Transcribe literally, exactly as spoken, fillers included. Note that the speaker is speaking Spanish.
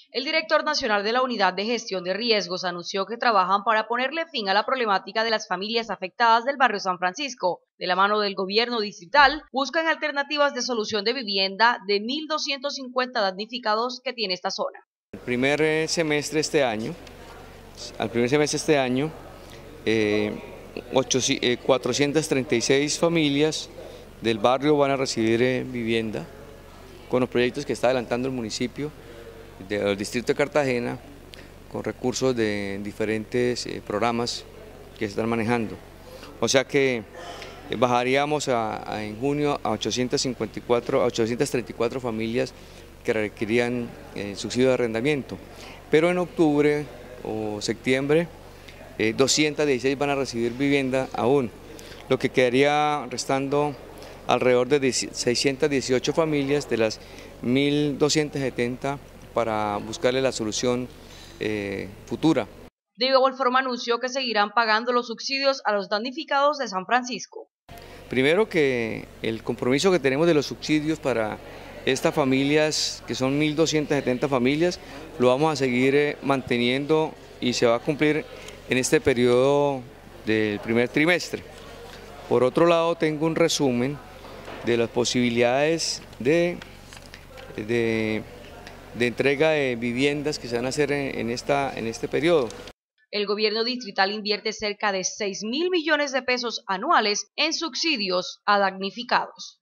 El director nacional de la Unidad de Gestión de Riesgos anunció que trabajan para ponerle fin a la problemática de las familias afectadas del barrio San Francisco. De la mano del gobierno distrital, buscan alternativas de solución de vivienda de mil doscientos cincuenta damnificados que tiene esta zona. El primer semestre este año, al primer semestre este año, eh, ocho, eh, cuatrocientas treinta y seis familias del barrio van a recibir eh, vivienda con los proyectos que está adelantando el municipio del distrito de Cartagena, con recursos de diferentes eh, programas que se están manejando. O sea que eh, bajaríamos a, a, en junio a ochocientas cincuenta y cuatro, a ochocientas treinta y cuatro familias que requerían eh, subsidio de arrendamiento, pero en octubre o septiembre eh, doscientas dieciséis van a recibir vivienda aún, lo que quedaría restando alrededor de seiscientas dieciocho familias de las mil doscientas setenta para buscarle la solución eh, futura. De igual forma anunció que seguirán pagando los subsidios a los damnificados de San Francisco. Primero que el compromiso que tenemos de los subsidios para estas familias, que son mil doscientas setenta familias, lo vamos a seguir eh, manteniendo y se va a cumplir en este periodo del primer trimestre. Por otro lado, tengo un resumen de las posibilidades de, de, de entrega de viviendas que se van a hacer en, en, esta, en este periodo. El gobierno distrital invierte cerca de seis mil millones de pesos anuales en subsidios a damnificados.